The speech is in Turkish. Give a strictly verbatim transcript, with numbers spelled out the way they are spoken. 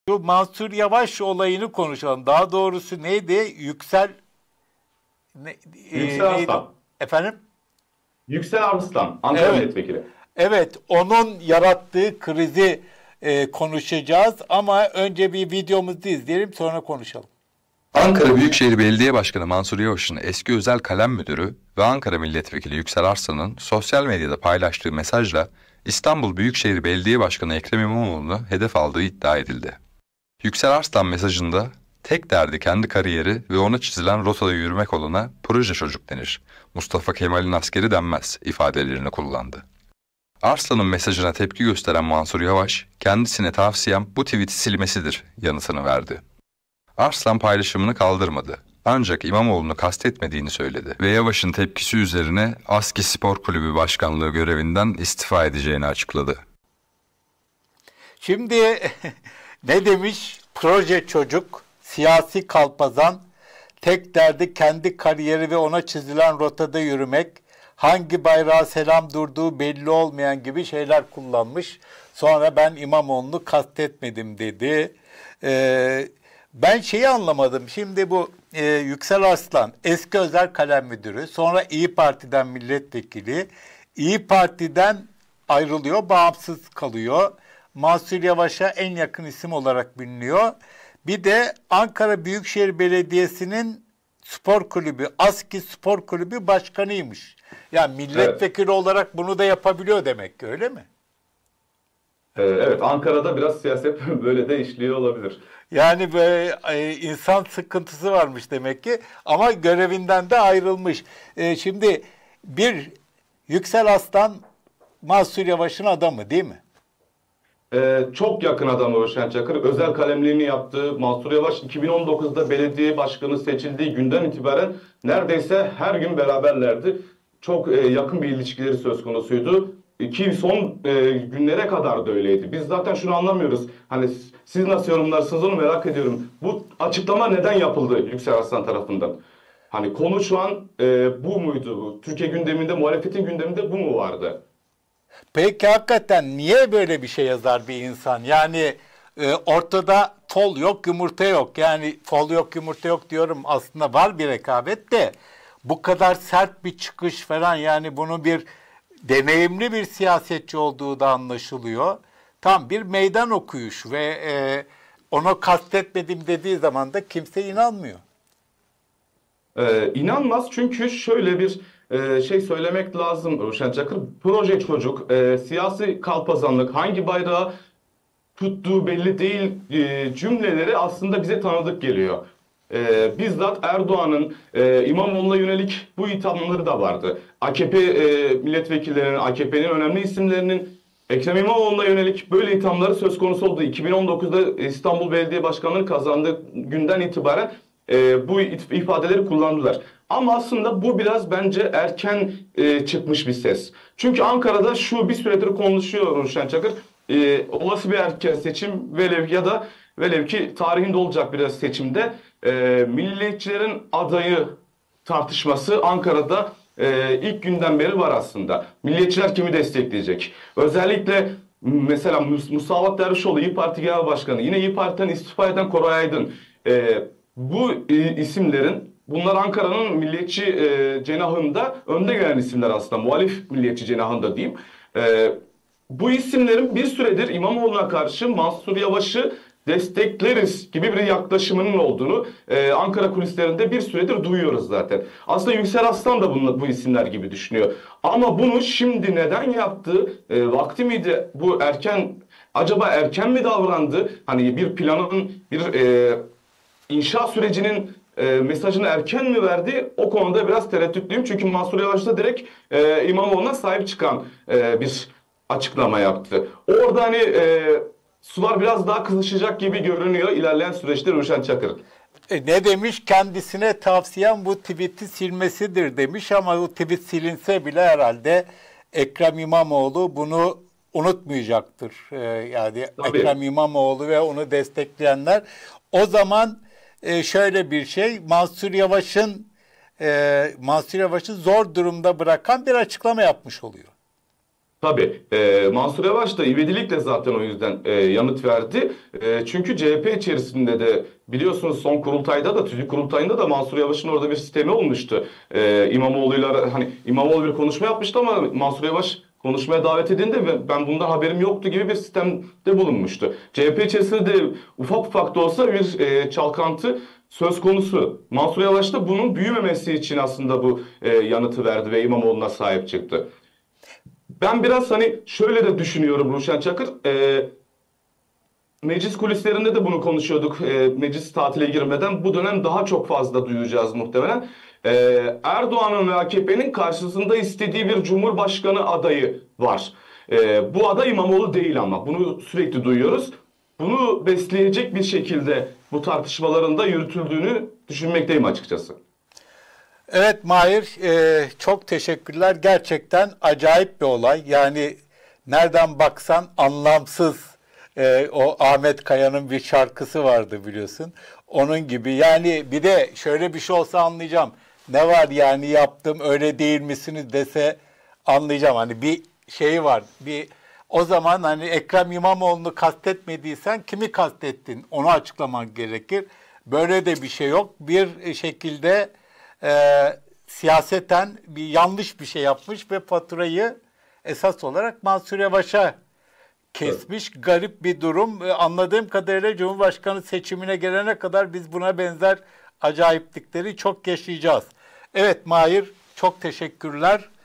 Şu Mansur Yavaş olayını konuşalım. Daha doğrusu neydi? Yüksel ne, Yüksel e, neydi? Arslan. Efendim? Yüksel Arslan, Ankara Evet. Milletvekili. Evet, onun yarattığı krizi e, konuşacağız ama önce bir videomuzu izleyelim, sonra konuşalım. Ankara Büyükşehir Belediye Başkanı Mansur Yavaş'ın eski özel kalem müdürü ve Ankara Milletvekili Yüksel Arslan'ın sosyal medyada paylaştığı mesajla İstanbul Büyükşehir Belediye Başkanı Ekrem İmamoğlu'nu hedef aldığı iddia edildi. Yüksel Arslan mesajında tek derdi kendi kariyeri ve ona çizilen rotada yürümek olana proje çocuk denir. Mustafa Kemal'in askeri denmez ifadelerini kullandı. Arslan'ın mesajına tepki gösteren Mansur Yavaş, kendisine tavsiyem bu tweet'i silmesidir yanıtını verdi. Arslan paylaşımını kaldırmadı. Ancak İmamoğlu'nu kastetmediğini söyledi ve Yavaş'ın tepkisi üzerine ASKİ Spor Kulübü Başkanlığı görevinden istifa edeceğini açıkladı. Şimdi ne demiş? Proje çocuk, siyasi kalpazan, tek derdi kendi kariyeri ve ona çizilen rotada yürümek, hangi bayrağa selam durduğu belli olmayan gibi şeyler kullanmış. Sonra ben İmamoğlu'nu kastetmedim dedi. Ee, ben şeyi anlamadım. Şimdi bu e, Yüksel Arslan eski özel kalem müdürü, sonra İyi Parti'den milletvekili, İyi Parti'den ayrılıyor, bağımsız kalıyor. Mansur Yavaş'a en yakın isim olarak biliniyor. Bir de Ankara Büyükşehir Belediyesi'nin spor kulübü, ASKİ Spor Kulübü başkanıymış. Yani milletvekili evet. olarak bunu da yapabiliyor demek ki, öyle mi? Evet, Ankara'da biraz siyaset böyle de işliyor olabilir. Yani böyle e, insan sıkıntısı varmış demek ki, ama görevinden de ayrılmış. E, şimdi bir Yüksel Arslan Mansur Yavaş'ın adamı değil mi? Ee, çok yakın adamı Ruşen Çakır. Özel kalemliğini yaptığı Mansur Yavaş iki bin on dokuzda belediye başkanı seçildiği günden itibaren neredeyse her gün beraberlerdi. Çok e, yakın bir ilişkileri söz konusuydu. Ki son e, günlere kadar da öyleydi. Biz zaten şunu anlamıyoruz. Hani siz nasıl yorumlarsınız onu merak ediyorum. Bu açıklama neden yapıldı Yüksel Arslan tarafından? Hani konu şu an e, bu muydu? Türkiye gündeminde, muhalefetin gündeminde bu mu vardı? Peki hakikaten niye böyle bir şey yazar bir insan? Yani e, ortada fol yok, yumurta yok. Yani fol yok, yumurta yok diyorum. Aslında var bir rekabet de bu kadar sert bir çıkış falan, yani bunu bir deneyimli bir siyasetçi olduğu da anlaşılıyor. Tam bir meydan okuyuş ve e, onu kastetmedim dediği zaman da kimse inanmıyor. Ee, inanmaz çünkü şöyle bir e, şey söylemek lazım Ruşen Çakır. Proje çocuk, e, siyasi kalpazanlık, hangi bayrağı tuttuğu belli değil e, cümleleri aslında bize tanıdık geliyor. E, bizzat Erdoğan'ın e, İmamoğlu'na yönelik bu ithamları da vardı. A K P e, milletvekillerinin, A K P'nin önemli isimlerinin Ekrem İmamoğlu'na yönelik böyle ithamları söz konusu oldu. iki bin on dokuzda İstanbul Belediye Başkanlığı kazandığı günden itibaren e, bu ifadeleri kullandılar. Ama aslında bu biraz bence erken e, çıkmış bir ses. Çünkü Ankara'da şu bir süredir konuşuyor Ruşen Çakır. E, olası bir erken seçim velev ya da velev ki tarihinde olacak biraz seçimde e, milliyetçilerin adayı tartışması Ankara'da e, ilk günden beri var aslında. Milliyetçiler kimi destekleyecek? Özellikle mesela Musavat Dervişoğlu İYİ Parti Genel Başkanı, yine İYİ Parti'den istifa eden Koray Aydın. E, bu e, isimlerin, bunlar Ankara'nın milliyetçi e, cenahında önde gelen isimler aslında. Muhalif milliyetçi cenahında diyeyim. E, bu isimlerin bir süredir İmamoğlu'na karşı Mansur Yavaş'ı destekleriz gibi bir yaklaşımının olduğunu e, Ankara kulislerinde bir süredir duyuyoruz zaten. Aslında Yüksel Arslan da bunu, bu isimler gibi düşünüyor. Ama bunu şimdi neden yaptı? E, vakti miydi? Bu erken, acaba erken mi davrandı? Hani bir planın, bir e, inşa sürecinin e, mesajını erken mi verdi? O konuda biraz tereddütlüyüm. Çünkü Mansur Yavaş da direkt e, İmamoğlu'na sahip çıkan e, bir açıklama yaptı. Orada hani e, sular biraz daha kızışacak gibi görünüyor ilerleyen süreçte Ruşen Çakır. E, ne demiş? Kendisine tavsiyem bu tweet'i silmesidir demiş, ama o tweet silinse bile herhalde Ekrem İmamoğlu bunu unutmayacaktır. E, yani Tabii. Ekrem İmamoğlu ve onu destekleyenler. O zaman e, şöyle bir şey, Mansur Yavaş'ın e, Mansur Yavaş'ı zor durumda bırakan bir açıklama yapmış oluyor. Tabii. E, Mansur Yavaş da ivedilikle zaten o yüzden e, yanıt verdi. E, çünkü C H P içerisinde de biliyorsunuz son kurultayda da, TÜZİK kurultayında da Mansur Yavaş'ın orada bir sistemi olmuştu. E, İmamoğlu'yla hani İmamoğlu bir konuşma yapmıştı ama Mansur Yavaş konuşmaya davet edildi ve ben bundan haberim yoktu gibi bir sistemde bulunmuştu. C H P içerisinde de ufak ufak da olsa bir e, çalkantı söz konusu. Mansur Yavaş da bunun büyümemesi için aslında bu e, yanıtı verdi ve İmamoğlu'na sahip çıktı. Ben biraz hani şöyle de düşünüyorum Ruşen Çakır. E, meclis kulislerinde de bunu konuşuyorduk. E, meclis tatile girmeden bu dönem daha çok fazla duyacağız muhtemelen. E, Erdoğan'ın ve A K P'nin karşısında istediği bir cumhurbaşkanı adayı var. E, bu aday İmamoğlu değil ama bunu sürekli duyuyoruz. Bunu besleyecek bir şekilde bu tartışmaların da yürütüldüğünü düşünmekteyim açıkçası. Evet Mahir, e, çok teşekkürler. Gerçekten acayip bir olay. Yani nereden baksan anlamsız. E, o Ahmet Kaya'nın bir şarkısı vardı biliyorsun. Onun gibi. Yani bir de şöyle bir şey olsa anlayacağım. Ne var yani yaptım öyle değil misiniz dese anlayacağım. Hani bir şey var. Bir o zaman hani Ekrem İmamoğlu'nu kastetmediysen kimi kastettin? Onu açıklaman gerekir. Böyle de bir şey yok. Bir şekilde e, siyaseten bir yanlış bir şey yapmış ve faturayı esas olarak Mansur Yavaş'a kesmiş. Evet. Garip bir durum. E, anladığım kadarıyla Cumhurbaşkanı seçimine gelene kadar biz buna benzer acayiplikleri çok yaşayacağız. Evet Mahir, çok teşekkürler.